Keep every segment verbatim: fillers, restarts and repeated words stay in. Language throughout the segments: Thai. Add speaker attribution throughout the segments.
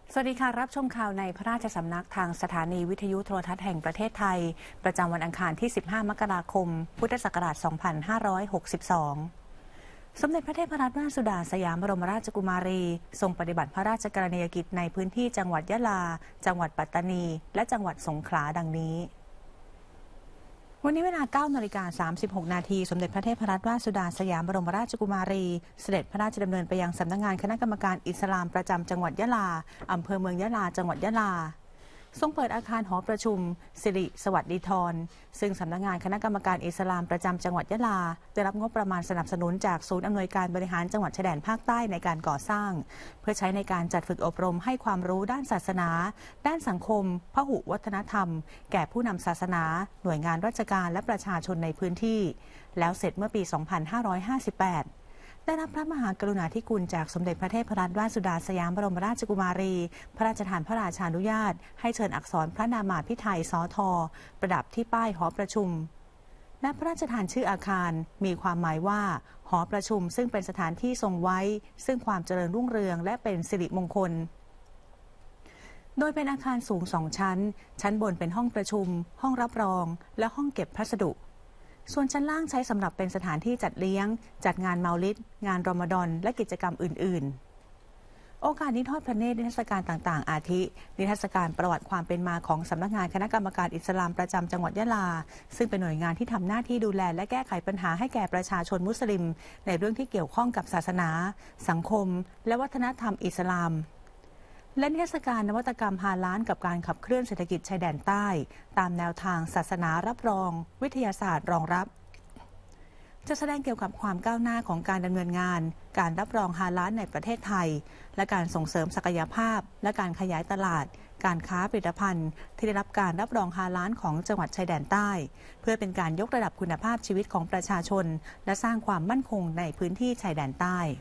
Speaker 1: สวัสดีค่ะรับชมข่าวในพระราชสำนักทางสถานีวิทยุโทรทัศน์แห่งประเทศไทยประจำวันอังคารที่สิบห้ามกราคมพุทธศักราชสองพันห้าร้อยหกสิบสองสมเด็จพระเทพรัตนราชสุดาสยามบรมราชกุมารีทรงปฏิบัติพระราชกรณียกิจในพื้นที่จังหวัดยะลาจังหวัดปัตตานีและจังหวัดสงขลาดังนี้วันนี้เวลา เก้านาฬิกาสามสิบหก นาทีสมเด็จพระเทพรัตนราชสุดาสยามบรมราชกุมารีเสด็จพระราชดำเนินไปยังสำนักงานคณะกรรมการอิสลามประจำจังหวัดยะลาอำเภอเมืองยะลาจังหวัดยะลาทรงเปิดอาคารหอประชุมสิริสวัสดิธรซึ่งสำนักงานคณะกรรมการอิสลามประจำจังหวัดยะลาได้รับงบประมาณสนับสนุนจากศูนย์อำนวยการบริหารจังหวัดชายแดนภาคใต้ในการก่อสร้างเพื่อใช้ในการจัดฝึกอบรมให้ความรู้ด้านศาสนาด้านสังคมพหุวัฒนธรรมแก่ผู้นำศาสนาหน่วยงานราชการและประชาชนในพื้นที่แล้วเสร็จเมื่อปี สองพันห้าร้อยห้าสิบแปดได้รับพระมหากรุณาธิคุณจากสมเด็จพระเทพรัตนราชสุดาสยามบรมราชกุมารีพระราชทานพระราชานุญาตให้เชิญอักษรพระนามาภิไธยสทประดับที่ป้ายหอประชุมและพระราชทานชื่ออาคารมีความหมายว่าหอประชุมซึ่งเป็นสถานที่ทรงไว้ซึ่งความเจริญรุ่งเรืองและเป็นสิริมงคลโดยเป็นอาคารสูงสองชั้นชั้นบนเป็นห้องประชุมห้องรับรองและห้องเก็บพัสดุส่วนชั้นล่างใช้สำหรับเป็นสถานที่จัดเลี้ยงจัดงานเมาลิดงานรอมฎอนและกิจกรรมอื่นๆโอกาสนี้ทอดพระเนตรนิทรรศการต่างๆอาทินิทรรศการประวัติความเป็นมาของสำนักงานคณะกรรมการอิสลามประจำจังหวัดยะลาซึ่งเป็นหน่วยงานที่ทำหน้าที่ดูแลและแก้ไขปัญหาให้แก่ประชาชนมุสลิมในเรื่องที่เกี่ยวข้องกับศาสนาสังคมและวัฒนธรรมอิสลามและนิทรรศการนวัตกรรมฮาลาลกับการขับเคลื่อนเศรษฐกิจชายแดนใต้ตามแนวทางศาสนารับรองวิทยาศาสตร์รองรับจะแสดงเกี่ยวกับความก้าวหน้าของการดำเนินงานการรับรองฮาลาลในประเทศไทยและการส่งเสริมศักยภาพและการขยายตลาดการค้าผลิตภัณฑ์ที่ได้รับการรับรองฮาลาลของจังหวัดชายแดนใต้เพื่อเป็นการยกระดับคุณภาพชีวิตของประชาชนและสร้างความมั่นคงในพื้นที่ชายแดนใต้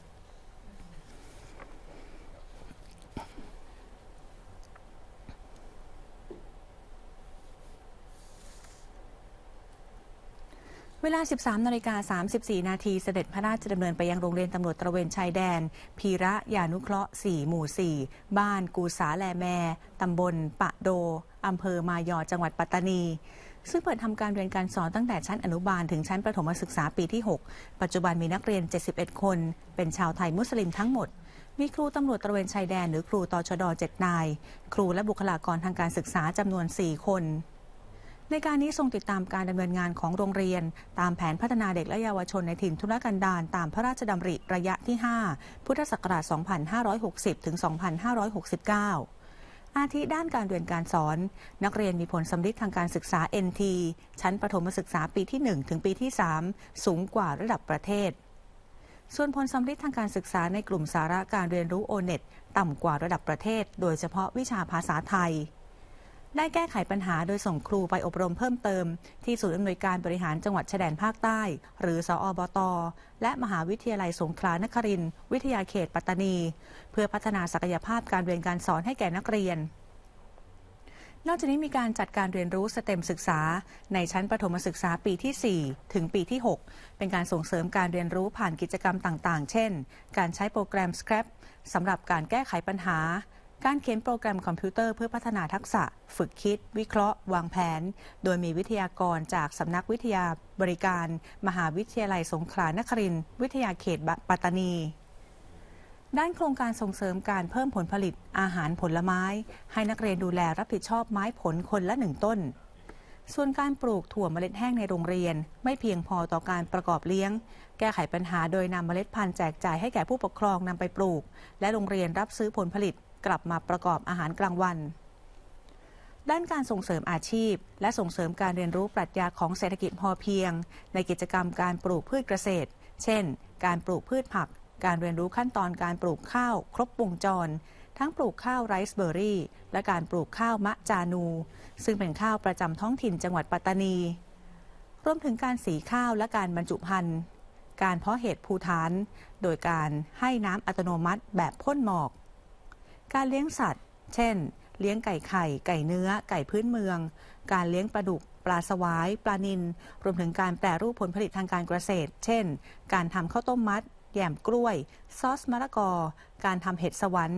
Speaker 1: เวลา สิบสามนาฬิกาสามสิบสี่ นาทีเสด็จพระราชดำเนินไปยังโรงเรียนตำรวจตระเวนชายแดนพีระยานุเคราะห์ สี่ หมู่ สี่ บ้านกูสาแลแมตำบลปะโดอำเภอมายอจังหวัดปัตตานีซึ่งเปิดทำการเรียนการสอนตั้งแต่ชั้นอนุบาลถึงชั้นประถมศึกษาปีที่ หก ปัจจุบันมีนักเรียน เจ็ดสิบเอ็ด คนเป็นชาวไทยมุสลิมทั้งหมดมีครูตำรวจตระเวนชายแดนหรือครูตชด เจ็ด นายครูและบุคลากรทางการศึกษาจำนวน สี่ คนในการนี้ทรงติดตามการดำเนินงานของโรงเรียนตามแผนพัฒนาเด็กและเยาวชนในถิ่นทุรกันดารตามพระราชดำริระยะที่ ห้า พุทธศักราช สองพันห้าร้อยหกสิบ ถึง สองพันห้าร้อยหกสิบเก้า อาทิด้านการเรียนการสอนนักเรียนมีผลสำลิดทางการศึกษา เอ็น ที ชั้นประถมศึกษาปีที่ หนึ่ง ถึงปีที่ สาม สูงกว่าระดับประเทศส่วนผลสำลิดทางการศึกษาในกลุ่มสาระการเรียนรู้ โอ เน็ต ต่ำกว่าระดับประเทศโดยเฉพาะวิชาภาษาไทยได้แก้ไขปัญหาโดยส่งครูไปอบรมเพิ่มเติมที่ศูนย์อำนวยการบริหารจังหวัดชายแดนภาคใต้หรือสอบต.และมหาวิทยาลัยสงขลานครินทร์วิทยาเขตปัตตานีเพื่อพัฒนาศักยภาพการเรียนการสอนให้แก่นักเรียนนอกจากนี้มีการจัดการเรียนรู้สเต็มศึกษาในชั้นประถมศึกษาปีที่ สี่ ถึงปีที่ หกเป็นการส่งเสริมการเรียนรู้ผ่านกิจกรรมต่างๆเช่นการใช้โปรแกรม Scrap สำหรับการแก้ไขปัญหาการเขียนโปรแกรมคอมพิวเตอร์เพื่อพัฒนาทักษะฝึกคิดวิเคราะห์วางแผนโดยมีวิทยากรจากสำนักวิทยาบริการมหาวิทยาลัยสงขลานครินทร์วิทยาเขตปัตตานีด้านโครงการส่งเสริมการเพิ่มผลผลิตอาหารผลไม้ให้นักเรียนดูแลรับผิดชอบไม้ผลคนละหนึ่งต้นส่วนการปลูกถั่วเมล็ดแห้งในโรงเรียนไม่เพียงพอต่อการประกอบเลี้ยงแก้ไขปัญหาโดยนำเมล็ดพันธุ์แจกจ่ายให้แก่ผู้ปกครองนำไปปลูกและโรงเรียนรับซื้อผลผลิตกลับมาประกอบอาหารกลางวันด้านการส่งเสริมอาชีพและส่งเสริมการเรียนรู้ปรัชญาของเศรษฐกิจพอเพียงในกิจกรรมการปลูกพืชเกษตรเช่นการปลูกพืชผักการเรียนรู้ขั้นตอนการปลูกข้าวครบวงจรทั้งปลูกข้าวไรซ์เบอร์รี่และการปลูกข้าวมะจานูซึ่งเป็นข้าวประจำท้องถิ่นจังหวัดปัตตานีรวมถึงการสีข้าวและการบรรจุภัณฑ์การเพาะเห็ดภูฐานโดยการให้น้ำอัตโนมัติแบบพ่นหมอกการเลี้ยงสัตว์เช่นเลี้ยงไก่ไข่ไก่เนื้อไก่พื้นเมืองการเลี้ยงปลาดุกปลาสวายปลานิลรวมถึงการแปรรูปผลผลิตทางการเกษตรเช่นการทำข้าวต้มมัดแยมกล้วยซอสมะละกอการทำเห็ดสวรรค์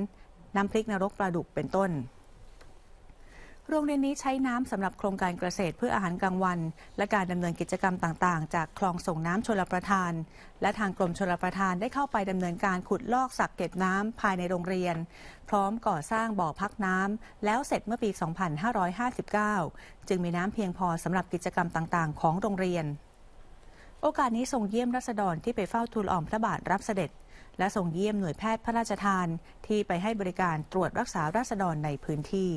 Speaker 1: น้ำพริกนรกปลาดุกเป็นต้นโรงเรียนนี้ใช้น้ำสำหรับโครงการเกษตรเพื่ออาหารกลางวันและการดำเนินกิจกรรมต่างๆจากคลองส่งน้ำชลประทานและทางกรมชลประทานได้เข้าไปดำเนินการขุดลอกสระเก็บน้ำภายในโรงเรียนพร้อมก่อสร้างบ่อพักน้ำแล้วเสร็จเมื่อปี สองพันห้าร้อยห้าสิบเก้า จึงมีน้ำเพียงพอสำหรับกิจกรรมต่างๆของโรงเรียนโอกาสนี้ทรงเยี่ยมราษฎรที่ไปเฝ้าทูลอ่อมพระบาทรับเสด็จและทรงเยี่ยมหน่วยแพทย์พระราชทานที่ไปให้บริการตรวจรักษาราษฎรในพื้นที่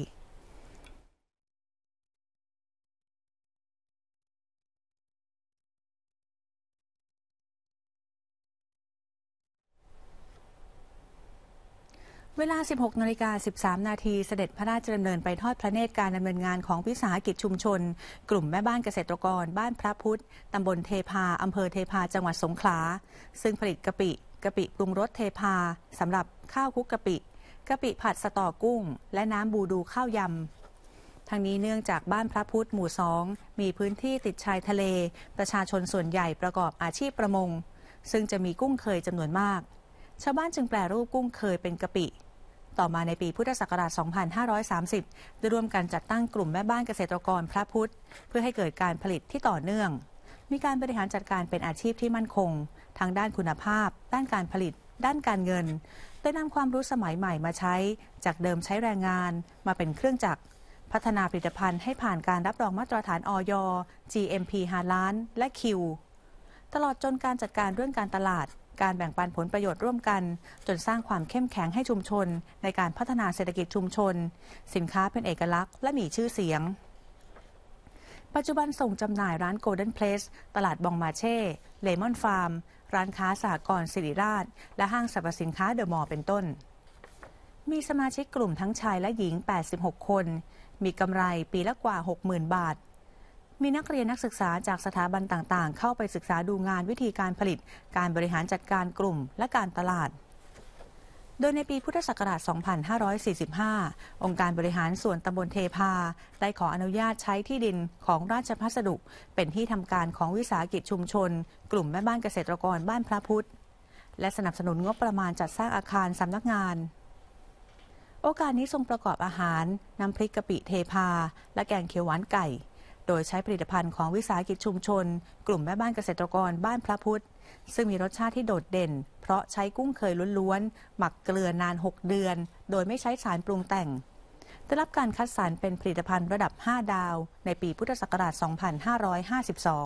Speaker 1: เวลา สิบหกนาฬิกาสิบสามนาทีเสด็จพระราชดำเนินไปทอดพระเนตรการดำเนินงานของวิสาหกิจชุมชนกลุ่มแม่บ้านเกษตรกรบ้านพระพุทธตำบลเทพาอำเภอเทพาจังหวัดสงขลาซึ่งผลิตกะปิกะปิปรุงรสเทพาสำหรับข้าวคลุกกะปิกะปิผัดสตอกุ้งและน้ำบูดูข้าวยำทั้งนี้เนื่องจากบ้านพระพุทธหมู่สองมีพื้นที่ติดชายทะเลประชาชนส่วนใหญ่ประกอบอาชีพประมงซึ่งจะมีกุ้งเคยจำนวนมากชาวบ้านจึงแปรรูปกุ้งเคยเป็นกะปิต่อมาในปีพุทธศักราช สองพันห้าร้อยสามสิบ ได้ร่วมกันจัดตั้งกลุ่มแม่บ้านเกษตรกรพระพุทธเพื่อให้เกิดการผลิตที่ต่อเนื่องมีการบริหารจัดการเป็นอาชีพที่มั่นคงทั้งด้านคุณภาพด้านการผลิตด้านการเงินโดยนำความรู้สมัยใหม่มาใช้จากเดิมใช้แรงงานมาเป็นเครื่องจักรพัฒนาผลิตภัณฑ์ให้ผ่านการรับรองมาตรฐานอย จี เอ็ม พี ห้า ล้านและ Q ตลอดจนการจัดการเรื่องการตลาดการแบ่งปันผลประโยชน์ร่วมกันจนสร้างความเข้มแข็งให้ชุมชนในการพัฒนาเศรษฐกิจชุมชนสินค้าเป็นเอกลักษณ์และมีชื่อเสียงปัจจุบันส่งจำหน่ายร้าน Golden Place ตลาดบองมาเช่เลมอนฟาร์มร้านค้าสหกรณ์สิริราชและห้างสรรพสินค้าเดอะมอลล์เป็นต้นมีสมาชิกกลุ่มทั้งชายและหญิงแปดสิบหกคนมีกำไรปีละกว่า หกหมื่น บาทมีนักเรียนนักศึกษาจากสถาบันต่างๆเข้าไปศึกษาดูงานวิธีการผลิตการบริหารจัดการกลุ่มและการตลาดโดยในปีพุทธศักราช สองพันห้าร้อยสี่สิบห้า องค์การบริหารส่วนตำบลเทพาได้ขออนุญาตใช้ที่ดินของราชพัสดุเป็นที่ทำการของวิสาหกิจชุมชนกลุ่มแม่บ้านเกษตรกรบ้านพระพุทธและสนับสนุนงบประมาณจัดสร้างอาคารสำนักงานโอกาสนี้ทรงประกอบอาหารน้ำพริกกะปิเทพาและแกงเขียวหวานไก่โดยใช้ผลิตภัณฑ์ของวิสาหกิจชุมชนกลุ่มแม่บ้านเกษตรกรบ้านพระพุทธซึ่งมีรสชาติที่โดดเด่นเพราะใช้กุ้งเคยล้วนๆหมักเกลือนานหกเดือนโดยไม่ใช้สารปรุงแต่งได้รับการคัดสรรเป็นผลิตภัณฑ์ระดับห้าดาวในปีพุทธศักราช สองพันห้าร้อยห้าสิบสอง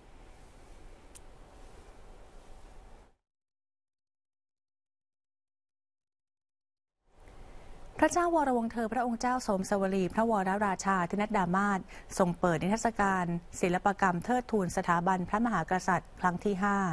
Speaker 1: พระเจ้าวรวงศ์เธอพระองค์เจ้าสมสวลีพระวรราชาธินัดดามาศทรงเปิดนิทรรศการศิลปกรรมเทิดทูนสถาบันพระมหากษัตริย์ครั้งที่ห้า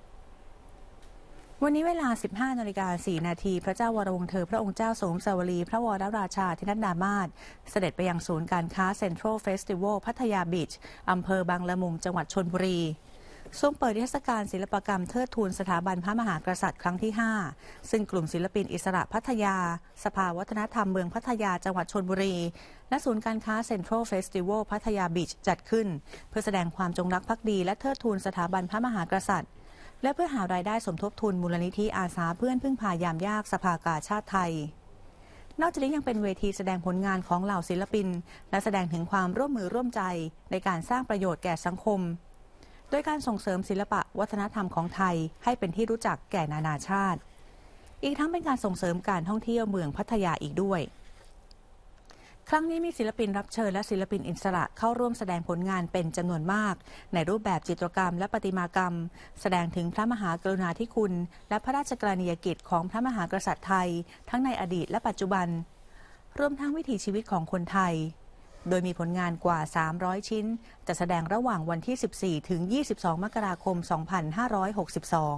Speaker 1: วันนี้เวลา สิบห้านาฬิกาสี่นาทีพระเจ้าวรวงศ์เธอพระองค์เจ้าสมสวลีพระวรราชาธินัดดามาศเสด็จไปยังศูนย์การค้าเซ็นทรัลเฟสติวัลพัทยาบีชอำเภอบางละมุงจังหวัดชลบุรีทรงเปิดนิทรรศการศิลปกรรมเทิดทูนสถาบันพระมหากษัตริย์ครั้งที่ห้าซึ่งกลุ่มศิลปินอิสระพัทยาสภาวัฒนธรรมเมืองพัทยาจังหวัดชลบุรีและศูนย์การค้าเซ็นทรัลเฟสติวัลพัทยาบีชจัดขึ้นเพื่อแสดงความจงรักภักดีและเทิดทูนสถาบันพระมหากษัตริย์และเพื่อหารายได้สมทบทุนมูลนิธิอาสาเพื่อนพึ่งพายามยากสภากาชาติไทยนอกจากนี้ยังเป็นเวทีแสดงผลงานของเหล่าศิลปินและแสดงถึงความร่วมมือร่วมใจในการสร้างประโยชน์แก่สังคมโดยการส่งเสริมศิลปะวัฒนธรรมของไทยให้เป็นที่รู้จักแก่นานาชาติอีกทั้งเป็นการส่งเสริมการท่องเที่ยวเมืองพัทยาอีกด้วยครั้งนี้มีศิลปินรับเชิญและศิลปินอิสระเข้าร่วมแสดงผลงานเป็นจำนวนมากในรูปแบบจิตรกรรมและประติมากรรมแสดงถึงพระมหากรุณาธิคุณและพระราชกรณียกิจของพระมหากษัตริย์ไทยทั้งในอดีตและปัจจุบันรวมทั้งวิถีชีวิตของคนไทยโดยมีผลงานกว่าสามร้อยชิ้นจะแสดงระหว่างวันที่สิบสี่ถึงยี่สิบสองมกราคมสองพันห้าร้อยหกสิบสอง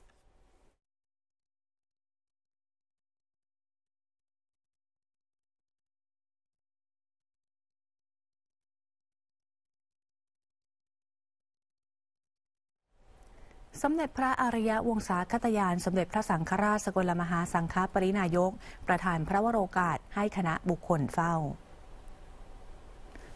Speaker 1: สมเด็จพระอริยวงศาคตยานสมเด็จพระสังฆราชสกลมหาสังฆปรินายกประธานพระวโรกาสให้คณะบุคคลเฝ้า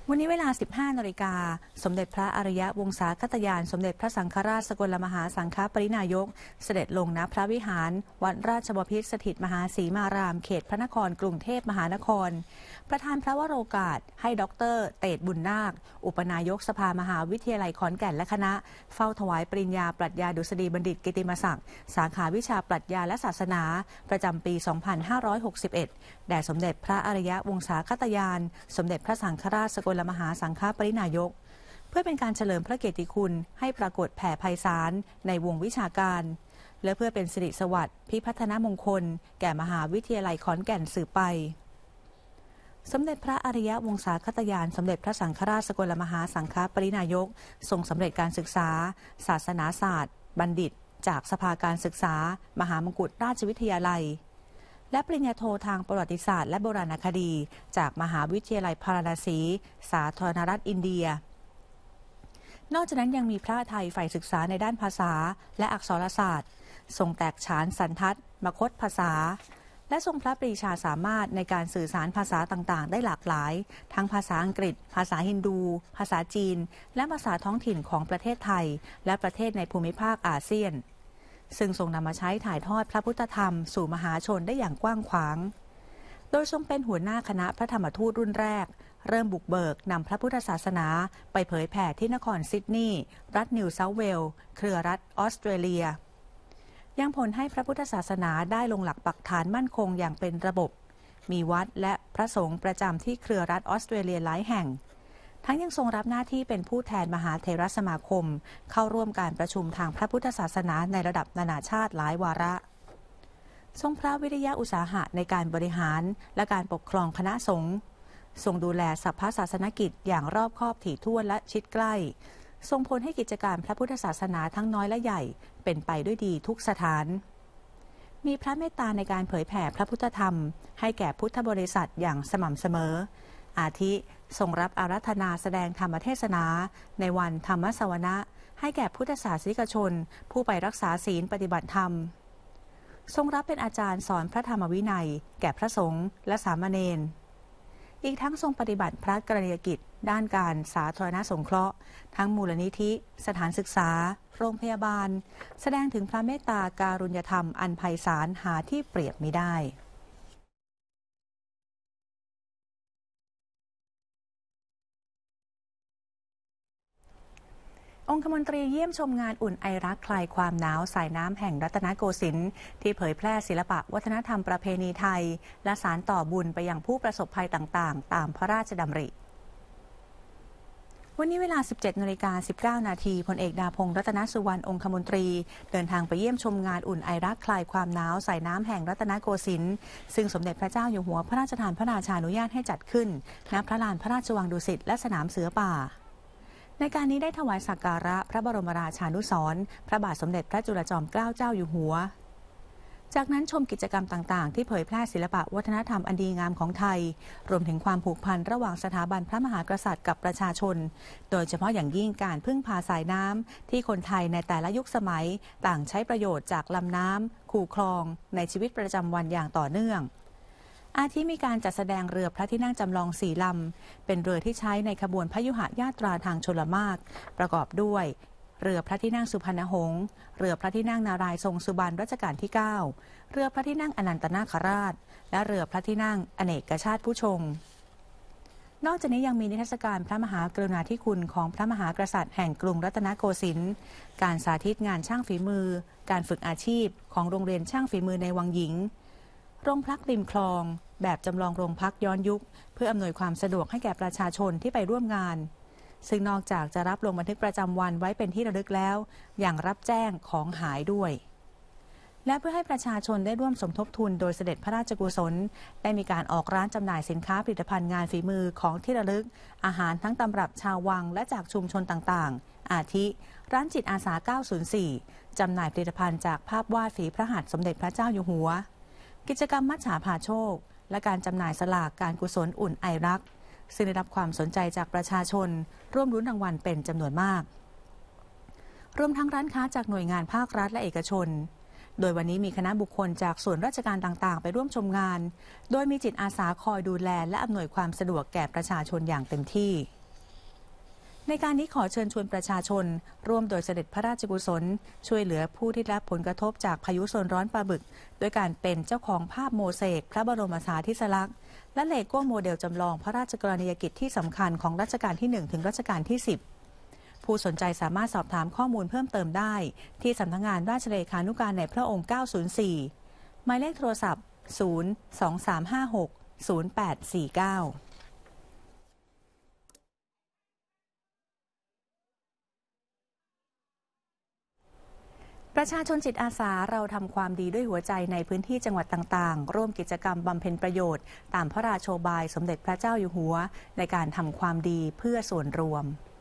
Speaker 1: วันนี้เวลา สิบห้านาฬิกา สมเด็จพระอริยวงศาคตยานสมเด็จพระสังฆราชสกลมหาสังฆปรินายกเสด็จลงณพระวิหารวัดราชบพิตรสถิตมหาสีมารามเขตพระนครกรุงเทพมหานครประธานพระวโรกาสให้ดร.เตชบุญนาคอุปนายกสภามหาวิทยาลัยขอนแก่นและคณะเฝ้าถวายปริญญาปรัชญาดุษฎีบัณฑิตกิติมศักดิ์สาขาวิชาปรัชญาและศาสนาประจำปี สองพันห้าร้อยหกสิบเอ็ด แด่สมเด็จพระอริยวงศาคตยานสมเด็จพระสังฆราชสกลมหาสังฆปรินายกเพื่อเป็นการเฉลิมพระเกียรติคุณให้ปรากฏแผ่ไพศาลในวงวิชาการและเพื่อเป็นสิริสวัสดิ์พิพัฒนมงคลแก่มหาวิทยาลัยขอนแก่นสืบไปสมเด็จพระอริยวงศาคตยานสมเด็จพระสังฆราชสกลมหาสังฆปรินายกทรงสำเร็จการศึกษาศาสนาศาสตร์บัณฑิตจากสภาการศึกษามหามงกุฎราชวิทยาลัยและปริญญาโททางประวัติศาสตร์และโบราณคดีจากมหาวิทยาลัยพาราณสีสาธารณรัฐอินเดียนอกจากนั้นยังมีพระไทยฝ่ายศึกษาในด้านภาษาและอักษรศาสตร์ทรงแตกฉานสันทัดมคตภาษาและทรงพระปรีชาสามารถในการสื่อสารภาษาต่างๆได้หลากหลายทั้งภาษาอังกฤษภาษาฮินดูภาษาจีนและภาษาท้องถิ่นของประเทศไทยและประเทศในภูมิภาคอาเซียนซึ่งทรงนำมาใช้ถ่ายทอดพระพุทธธรรมสู่มหาชนได้อย่างกว้างขวางโดยทรงเป็นหัวหน้าคณะพระธรรมทูตรุ่นแรกเริ่มบุกเบิกนำพระพุทธศาสนาไปเผยแผ่ที่นครซิดนีย์รัฐนิวเซาท์เวลส์เครือรัฐออสเตรเลียยังผลให้พระพุทธศาสนาได้ลงหลักปักฐานมั่นคงอย่างเป็นระบบมีวัดและพระสงฆ์ประจำที่เครือรัฐออสเตรเลียหลายแห่งทั้งยังทรงรับหน้าที่เป็นผู้แทนมหาเถรสมาคมเข้าร่วมการประชุมทางพระพุทธศาสนาในระดับนานาชาติหลายวาระทรงพระวิริยะอุตสาหะในการบริหารและการปกครองคณะสงฆ์ทรงดูแลสัพพศาสนกิจอย่างรอบคอบถี่ถ้วนและชิดใกล้ทรงผลให้กิจการพระพุทธศาสนาทั้งน้อยและใหญ่เป็นไปด้วยดีทุกสถานมีพระเมตตาในการเผยแผ่พระพุทธธรรมให้แก่พุทธบริษัทอย่างสม่ำเสมออาทิทรงรับอาราธนาแสดงธรรมเทศนาในวันธรรมสวนะให้แก่พุทธศาสนิกชนผู้ไปรักษาศีลปฏิบัติธรรมทรงรับเป็นอาจารย์สอนพระธรรมวินัยแก่พระสงฆ์และสามเณรอีกทั้งทรงปฏิบัติพระกรณียกิจด้านการสาธารณสงเคราะห์ทั้งมูลนิธิสถานศึกษาโรงพยาบาลแสดงถึงพระเมตตาการุญยธรรมอันไพศาลหาที่เปรียบมิได้องคมนตรีเยี่ยมชมงานอุ่นไอรักคลายความหนาวสายน้ำแห่งรัตนโกสินทร์ที่เผยแพร่ศิลปะวัฒนธรรมประเพณีไทยและสานต่อบุญไปยังผู้ประสบภัยต่างๆตามพระราชดำริวันนี้เวลา สิบเจ็ดนาฬิกาสิบเก้านาทีพลเอกดาพงษ์รัตนสุวรรณองคมนตรีเดินทางไปเยี่ยมชมงานอุ่นไอรักคลายความหนาวสายน้ำแห่งรัตนโกสินทร์ซึ่งสมเด็จพระเจ้าอยู่หัวพระราชทานพระราชานุญาตให้จัดขึ้นณพระลานพระราชวังดุสิตและสนามเสือป่าในการนี้ได้ถวายสักการะพระบรมราชานุสรณ์พระบาทสมเด็จพระจุลจอมเกล้าเจ้าอยู่หัวจากนั้นชมกิจกรรมต่างๆที่เผยแพร่ศิลปะวัฒนธรรมอันดีงามของไทยรวมถึงความผูกพันระหว่างสถาบันพระมหากษัตริย์กับประชาชนโดยเฉพาะอย่างยิ่งการพึ่งพาสายน้ำที่คนไทยในแต่ละยุคสมัยต่างใช้ประโยชน์จากลำน้ำคูคลองในชีวิตประจำวันอย่างต่อเนื่องอาทิมีการจัดแสดงเรือพระที่นั่งจำลองสี่ลำเป็นเรือที่ใช้ในขบวนพยุหญาตราทางชลมารประกอบด้วยเรือพระที่นั่งสุพรรณหงษ์เรือพระที่นั่งนารายณ์ทรงสุบรรณรัชกาลที่เก้าเรือพระที่นั่งอนันตนาคราชและเรือพระที่นั่งอเนกชาติผู้ชงนอกจากนี้ยังมีนิทรรศการพระมหากรุณาธิคุณของพระมหากษัตริย์แห่งกรุงรัตนโกสินทร์การสาธิตงานช่างฝีมือการฝึกอาชีพของโรงเรียนช่างฝีมือในวังหญิงโรงพักริมคลองแบบจำลองโรงพักย้อนยุคเพื่ออำนวยความสะดวกให้แก่ประชาชนที่ไปร่วมงานซึ่งนอกจากจะรับลงบันทึกประจำวันไว้เป็นที่ระลึกแล้วยังรับแจ้งของหายด้วยและเพื่อให้ประชาชนได้ร่วมสมทบทุนโดยเสด็จพระราชกุศลได้มีการออกร้านจำหน่ายสินค้าผลิตภัณฑ์งานฝีมือของที่ระลึกอาหารทั้งตำรับชาววังและจากชุมชนต่างๆอาทิร้านจิตอาสาเก้าศูนย์สี่จำหน่ายผลิตภัณฑ์จากภาพวาดฝีพระหัตถ์สมเด็จพระเจ้าอยู่หัวกิจกรรมมัจฉาพาโชคและการจำหน่ายสลากการกุศลอุ่นไอรักซึ่งได้รับความสนใจจากประชาชนร่วมลุ้นรางวัลเป็นจำนวนมากรวมทั้งร้านค้าจากหน่วยงานภาครัฐและเอกชนโดยวันนี้มีคณะบุคคลจากส่วนราชการต่างๆไปร่วมชมงานโดยมีจิตอาสาคอยดูแลและอำนวยความสะดวกแก่ประชาชนอย่างเต็มที่ในการนี้ขอเชิญชวนประชาชนร่วมโดยเสด็จพระราชกุศลช่วยเหลือผู้ที่ได้รับผลกระทบจากพายุโซนร้อนปลาบึกด้วยการเป็นเจ้าของภาพโมเสกพระบรมสารีริลักษณ์และเลโก้โมเดลจำลองพระราชกรณียกิจที่สำคัญของรัชกาลที่หนึ่งถึงรัชกาลที่สิบผู้สนใจสามารถสอบถามข้อมูลเพิ่มเติมได้ที่สำนักงานราชเลขานุการในพระองค์เก้าศูนย์สี่หมายเลขโทรศัพท์ศูนย์ สอง สาม ห้า หก ศูนย์ แปด สี่ เก้าประชาชนจิตอาสาเราทำความดีด้วยหัวใจในพื้นที่จังหวัดต่างๆร่วมกิจกรรมบำเพ็ญประโยชน์ตามพระราโชบายสมเด็จพระเจ้าอยู่หัวในการทำความดีเพื่อส่วนรวม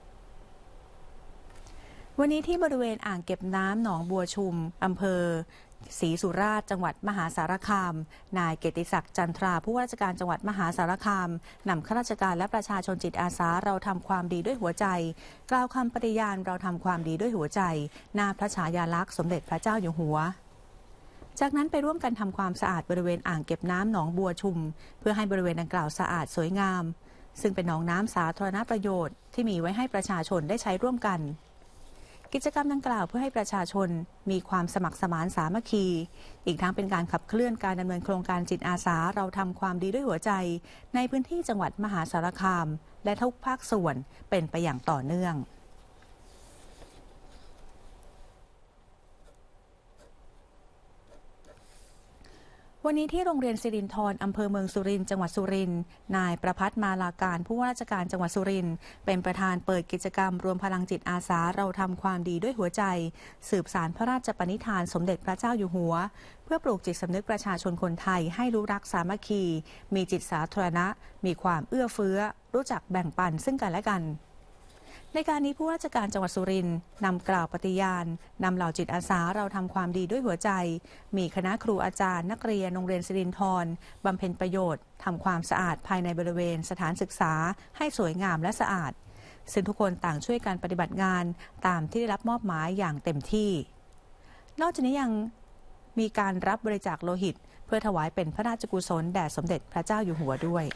Speaker 1: วันนี้ที่บริเวณอ่างเก็บน้ำหนองบัวชุมอำเภอศรีสุราษฎร์จังหวัดมหาสารคามนายเกียรติศักดิ์จันทราผู้ว่าราชการจังหวัดมหาสารคามนำข้าราชการและประชาชนจิตอาสาเราทำความดีด้วยหัวใจกล่าวคำปฏิญาณเราทำความดีด้วยหัวใจหน้าพระฉายาลักษณ์สมเด็จพระเจ้าอยู่หัวจากนั้นไปร่วมกันทำความสะอาดบริเวณอ่างเก็บน้ำหนองบัวชุมเพื่อให้บริเวณดังกล่าวสะอาดสวยงามซึ่งเป็นหนองน้ำสาธารณประโยชน์ที่มีไว้ให้ประชาชนได้ใช้ร่วมกันกิจกรรมดังกล่าวเพื่อให้ประชาชนมีความสมัครสมานสามัคคีอีกทั้งเป็นการขับเคลื่อนการดำเนินโครงการจิตอาสาเราทำความดีด้วยหัวใจในพื้นที่จังหวัดมหาสารคามและทุกภาคส่วนเป็นไปอย่างต่อเนื่องวันนี้ที่โรงเรียนสิรินธรอำเภอเมืองสุรินทร์จังหวัดสุรินทร์นายประภัสมาลาการผู้ว่าราชการจังหวัดสุรินทร์เป็นประธานเปิดกิจกรรมรวมพลังจิตอาสาเราทำความดีด้วยหัวใจสืบสานพระราชปณิธานสมเด็จพระเจ้าอยู่หัวเพื่อปลูกจิตสำนึกประชาชนคนไทยให้รู้รักสามัคคีมีจิตสาธารณะมีความเอื้อเฟื้อรู้จักแบ่งปันซึ่งกันและกันในการนี้ผู้ว่าราชการจังหวัดสุรินทร์นำกล่าวปฏิญาณนำเหล่าจิตอาสาเราทำความดีด้วยหัวใจมีคณะครูอาจารย์นักเรียนโรงเรียนสิรินธรบำเพ็ญประโยชน์ทำความสะอาดภายในบริเวณสถานศึกษาให้สวยงามและสะอาดซึ่งทุกคนต่างช่วยกันปฏิบัติงานตามที่ได้รับมอบหมายอย่างเต็มที่นอกจากนี้ยังมีการรับบริจาคโลหิตเพื่อถวายเป็นพระราชกุศลแด่สมเด็จพระเจ้าอยู่หัวด้วย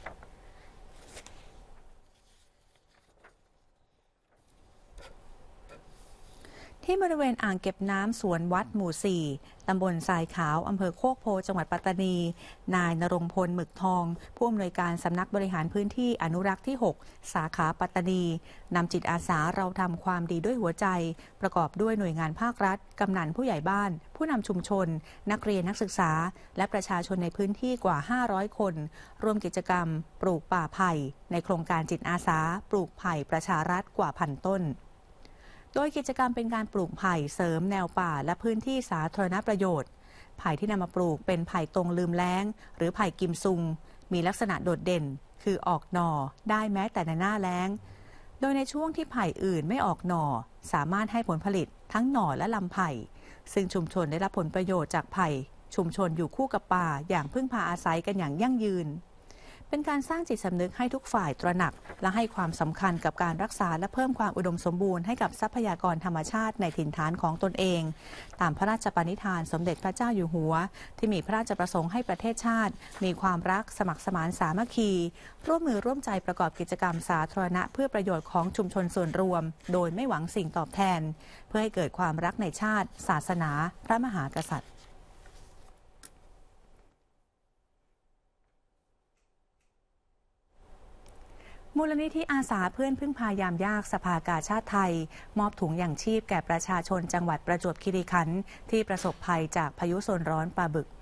Speaker 1: ที่บริเวณอ่างเก็บน้ำสวนวัดหมู่ สี่ ตำบลทรายขาวอำเภอโคกโพจังหวัดปัตตานีนายณรงค์พลหมึกทองผู้อำนวยการสำนักบริหารพื้นที่อนุรักษ์ที่ หก สาขาปัตตานีนำจิตอาสาเราทำความดีด้วยหัวใจประกอบด้วยหน่วยงานภาครัฐกำนันผู้ใหญ่บ้านผู้นำชุมชนนักเรียนนักศึกษาและประชาชนในพื้นที่กว่าห้าร้อยคนร่วมกิจกรรมปลูกป่าไผ่ในโครงการจิตอาสาปลูกไผ่ประชารัฐกว่าพันต้นโดยกิจกรรมเป็นการปลูกไผ่เสริมแนวป่าและพื้นที่สาธารณประโยชน์ไผ่ที่นำมาปลูกเป็นไผ่ตรงลืมแล้งหรือไผ่กิมซุงมีลักษณะโดดเด่นคือออกหน่อได้แม้แต่ในหน้าแล้งโดยในช่วงที่ไผ่อื่นไม่ออกหน่อสามารถให้ผลผลิตทั้งหน่อและลำไผ่ซึ่งชุมชนได้รับผลประโยชน์จากไผ่ชุมชนอยู่คู่กับป่าอย่างพึ่งพาอาศัยกันอย่างยั่งยืนเป็นการสร้างจิตสำนึกให้ทุกฝ่ายตระหนักและให้ความสำคัญกับการรักษาและเพิ่มความอุดมสมบูรณ์ให้กับทรัพยากรธรรมชาติในถิ่นฐานของตนเองตามพระราชปณิธานสมเด็จพระเจ้าอยู่หัวที่มีพระราชประสงค์ให้ประเทศชาติมีความรักสมัครสมานสามัคคีร่วมมือร่วมใจประกอบกิจกรรมสาธารณะเพื่อประโยชน์ของชุมชนส่วนรวมโดยไม่หวังสิ่งตอบแทนเพื่อให้เกิดความรักในชาติศาสนาพระมหากษัตริย์มูลนิธิอาสาเพื่อนพึ่งพายามยากสภากาชาติไทยมอบถุงยังชีพแก่ประชาชนจังหวัดประจวบคีรีขันธ์ที่ประสบภัยจากพายุโซนร้อนปลาบึก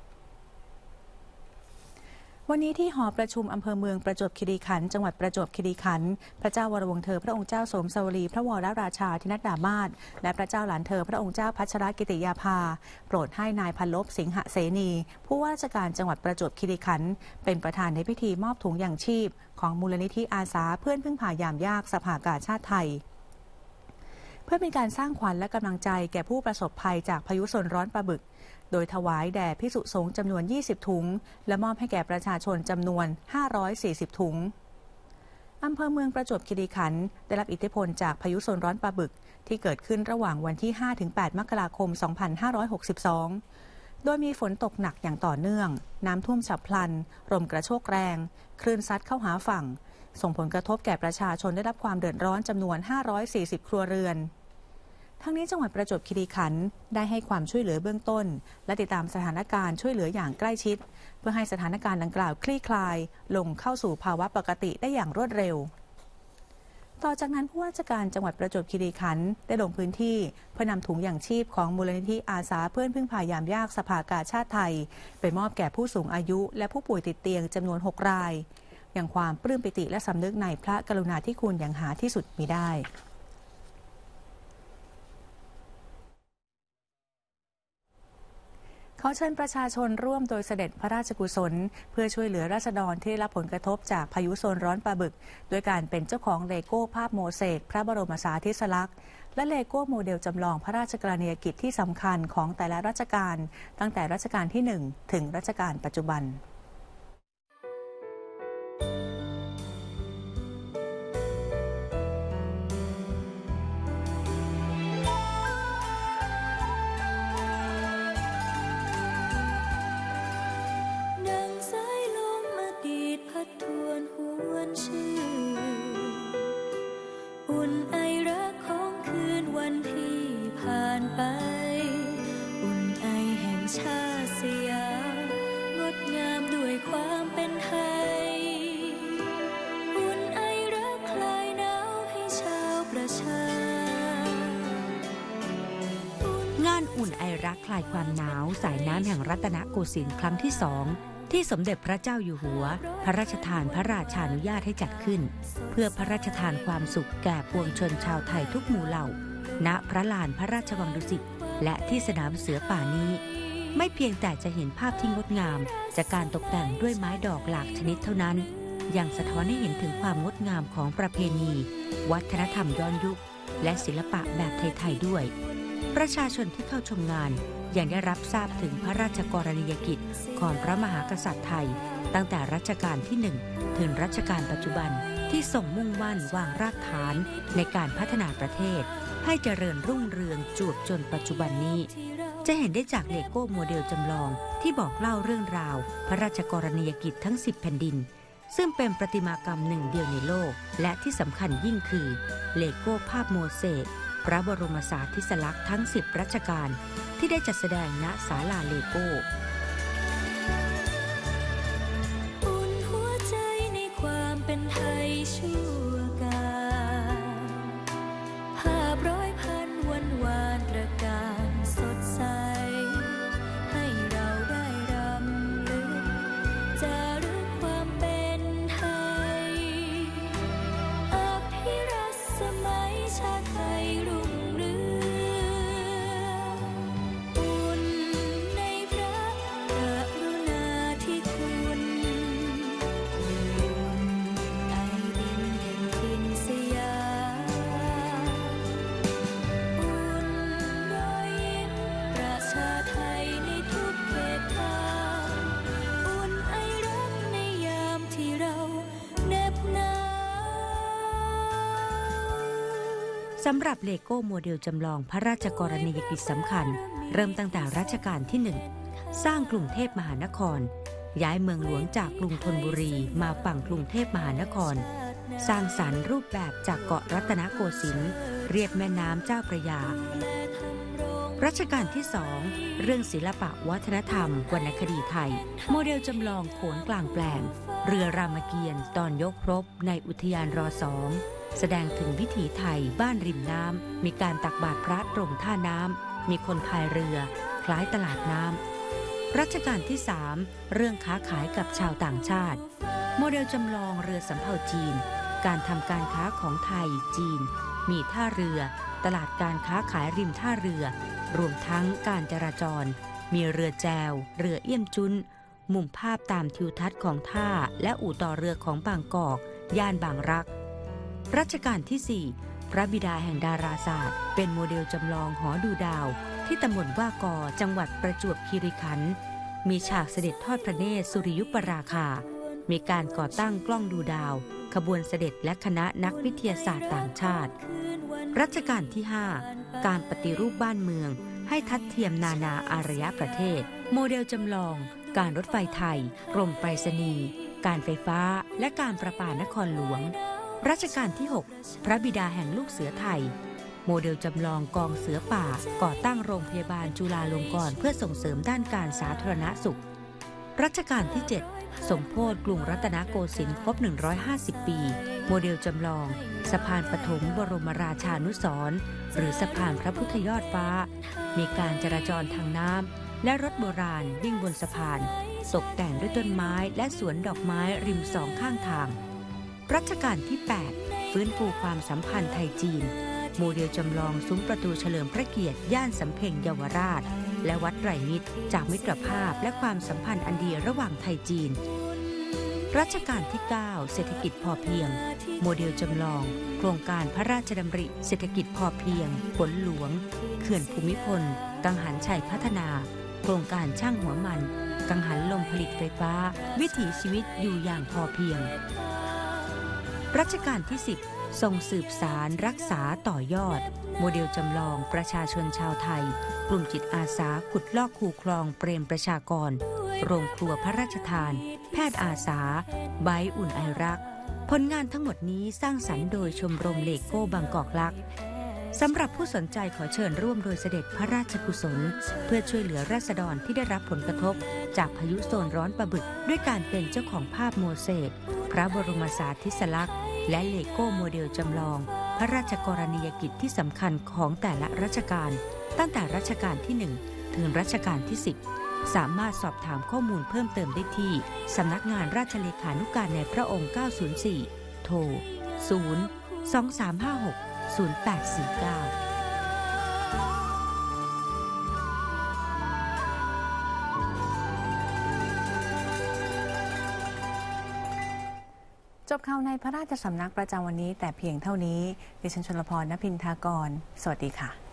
Speaker 1: วันนี้ที่หอประชุมอำเภอเมืองประจวบคีรีขันธ์จังหวัดประจวบคีรีขันธ์พระเจ้าวรวงศ์เธอพระองค์เจ้าสมสวรีพระวรราชาธินัดดามาศและพระเจ้าหลานเธอพระองค์เจ้าพัชรกิติยาภาโปรดให้นายพันลบสิงหเสนีผู้ว่าราชการจังหวัดประจวบคีรีขันธ์เป็นประธานในพิธีมอบถุงยังชีพของมูลนิธิอาสาเพื่อนพึ่งพายามยากสภากาชาติไทยเพื่อเป็นการสร้างขวัญและกำลังใจแก่ผู้ประสบภัยจากพายุโซนร้อนปลาบึกโดยถวายแด่ภิกษุสงฆ์จำนวนยี่สิบถุงและมอบให้แก่ประชาชนจำนวนห้าร้อยสี่สิบถุงอำเภอเมืองประจวบคีรีขันธ์ได้รับอิทธิพลจากพายุโซนร้อนปลาบึกที่เกิดขึ้นระหว่างวันที่ ห้าถึงแปด มกราคม สองพันห้าร้อยหกสิบสองโดยมีฝนตกหนักอย่างต่อเนื่องน้ำท่วมฉับพลันลมกระโชกแรงคลื่นซัดเข้าหาฝั่งส่งผลกระทบแก่ประชาชนได้รับความเดือดร้อนจำนวนห้าร้อยสี่สิบครัวเรือนทั้งนี้จังหวัดประจวบคีรีขันธ์ได้ให้ความช่วยเหลือเบื้องต้นและติดตามสถานการณ์ช่วยเหลืออย่างใกล้ชิดเพื่อให้สถานการณ์ดังกล่าวคลี่คลายลงเข้าสู่ภาวะปกติได้อย่างรวดเร็วต่อจากนั้นผู้ว่าราชการจังหวัดประจวบคีรีขันธ์ได้ลงพื้นที่เพื่อนำถุงอย่างชีพของมูลนิธิอาสาเพื่อนพึ่งพายามยากสภากาชาติไทยไปมอบแก่ผู้สูงอายุและผู้ป่วยติดเตียงจำนวนหกรายอย่างความปลื้มปิติและสำนึกในพระกรุณาธิคุณอย่างหาที่สุดมิได้ขอเชิญประชาชนร่วมโดยเสด็จพระราชกุศลเพื่อช่วยเหลือราษฎรที่ได้รับผลกระทบจากพายุโซนร้อนปลาบึกโดยการเป็นเจ้าของเลโก้ภาพโมเสกพระบรมสารีริกลักษณ์และเลโก้โมเดลจำลองพระราชกรณียกิจที่สำคัญของแต่ละรัชกาลตั้งแต่รัชกาลที่หนึ่งถึงรัชกาลปัจจุบัน
Speaker 2: อุ่นไอรักของคืนวันที่ผ่านไปอุ่นไอแห่งชาติสยามงดงามด้วยความเป็นไทยอุ่นไอรักคลายหนาวให้ชาวประชางานอุ่นไอรักคลายความหนาวสายน้ำแห่งรัตนโกสินทร์ครั้งที่สองที่สมเด็จพระเจ้าอยู่หัวพระราชทานพระราชานุญาตให้จัดขึ้นเพื่อพระราชทานความสุขแก่ปวงชนชาวไทยทุกหมู่เหล่าณพระลานพระราชวังดุสิตและที่สนามเสือป่านี้ไม่เพียงแต่จะเห็นภาพที่งดงามจากการตกแต่งด้วยไม้ดอกหลากชนิดเท่านั้นยังสะท้อนให้เห็นถึงความงดงามของประเพณีวัฒนธรรมย้อนยุคและศิลปะแบบไทยๆด้วยประชาชนที่เข้าชมงานยังได้รับทราบถึงพระราชกรณียกิจของพระมหากษัตริย์ไทยตั้งแต่รัชกาลที่หนึ่งถึงรัชกาลปัจจุบันที่ทรงมุ่งมั่นวางรากฐานในการพัฒนาประเทศให้เจริญรุ่งเรืองจวบจนปัจจุบันนี้จะเห็นได้จากเลโก้โมเดลจำลองที่บอกเล่าเรื่องราวพระราชกรณียกิจทั้งสิบแผ่นดินซึ่งเป็นประติมากรรมหนึ่งเดียวในโลกและที่สำคัญยิ่งคือเลโก้ภาพโมเสกพระบรมสารีริกลักษณ์ทั้งสิบรัชกาลที่ได้จัดแสดงณศาลาเลโก้อุ่นหัวใจในความเป็นไทยชั่วกาลภาพร้อยพันวันวานตระการสดใสให้เราได้รำลึกจารึกความเป็นไทยอภิรัชสมัยชาติไทยรุ่งเรืองสำหรับเลโก้โมเดลจำลองพระราชกรณียกิจสำคัญเริ่มตั้งแต่รัชกาลที่หนึ่งสร้างกรุงเทพมหานครย้ายเมืองหลวงจากกรุงธนบุรีมาฝั่งกรุงเทพมหานครสร้างสรรค์รูปแบบจากเกาะรัตนโกสินทร์เรียบแม่น้ำเจ้าพระยารัชกาลที่สองเรื่องศิลปะวัฒนธรรมวรรณคดีไทยโมเดลจำลองโขนกลางแปลงเรือรามเกียรติ์ตอนยกรบในอุทยานรอสองแสดงถึงวิถีไทยบ้านริมน้ำมีการตักบาตรพระตรงท่าน้ำมีคนพายเรือคล้ายตลาดน้ำรัชกาลที่สามเรื่องค้าขายกับชาวต่างชาติโมเดลจำลองเรือสำเภาจีนการทำการค้าของไทยจีนมีท่าเรือตลาดการค้าขายริมท่าเรือรวมทั้งการจราจรมีเรือแจวเรือเอี้ยมจุ้นมุมภาพตามทิวทัศน์ของท่าและอู่ต่อเรือของบางกอกย่านบางรักรัชกาลที่สี่พระบิดาแห่งดาราศาสตร์เป็นโมเดลจำลองหอดูดาวที่ตำบลว่ากอจังหวัดประจวบคีรีขันธ์มีฉากเสด็จทอดพระเนตรสุริยุปราคามีการก่อตั้งกล้องดูดาวขบวนเสด็จและคณะนักวิทยาศาสตร์ต่างชาติรัชกาลที่ห้าการปฏิรูปบ้านเมืองให้ทัดเทียมนานาอารยประเทศโมเดลจำลองการรถไฟไทยกรมไปรษณีย์การไฟฟ้าและการประปานครหลวงรัชกาลที่หกพระบิดาแห่งลูกเสือไทยโมเดลจำลองกองเสือป่าก่อตั้งโรงพยาบาลจุฬาลงกรณ์เพื่อส่งเสริมด้านการสาธารณสุขรัชกาลที่เจ็ดสมโภชกรุงรัตนโกสินทร์ครบหนึ่งร้อยห้าสิบปีโมเดลจำลองสะพานปฐมบรมราชานุสรณ์หรือสะพานพระพุทธยอดฟ้ามีการจราจรทางน้ำและรถโบราณวิ่งบนสะพานตกแต่งด้วยต้นไม้และสวนดอกไม้ริมสองข้างทางรัชกาลที่แปดฟื้นฟูความสัมพันธ์ไทยจีนโมเดลจำลองซุ้มประตูเฉลิมพระเกียรติย่านสำเพ็งเยาวราชและวัดไตรมิตรจากมิตรภาพและความสัมพันธ์อันดีระหว่างไทยจีนรัชกาลที่เก้าเศรษฐกิจพอเพียงโมเดลจำลองโครงการพระราชดำริเศรษฐกิจพอเพียงฝนหลวงเขื่อนภูมิพลกังหันชัยพัฒนาโครงการช่างหัวมันกังหันลมผลิตไฟฟ้าวิถีชีวิตอยู่อย่างพอเพียงรัชกาลที่สิบทรงสืบสารรักษาต่อยอดโมเดลจำลองประชาชนชาวไทยกลุ่มจิตอาสาขุดลอกคูคลองเปรมประชากรโรงครัวพระราชทานแพทย์อาสาไบต์อุ่นไอรักผลงานทั้งหมดนี้สร้างสรรค์โดยชมรมเลโก้บางกอกลักสำหรับผู้สนใจขอเชิญร่วมโดยเสด็จพระราชกุศลเพื่อช่วยเหลือราษฎรที่ได้รับผลกระทบจากพายุโซนร้อนปะบึกด้วยการเป็นเจ้าของภาพโมเสกพระบรมสารีริสลักษณ์และเลโก้โมเดลจำลองพระราชกรณียกิจที่สำคัญของแต่ละรัชกาลตั้งแต่รัชกาลที่หนึ่งถึงรัชกาลที่สิบสามารถสอบถามข้อมูลเพิ่มเติมได้ที่สำนักงานราชเลขานุการในพระองค์เก้าศูนย์สี่โทรศูนย์ สอง สาม ห้า หก ศูนย์ แปด สี่ เก้า
Speaker 1: จบข่าวในพระราชสำนักประจำวันนี้แต่เพียงเท่านี้ดิฉันชลพร ณ พินทากรสวัสดีค่ะ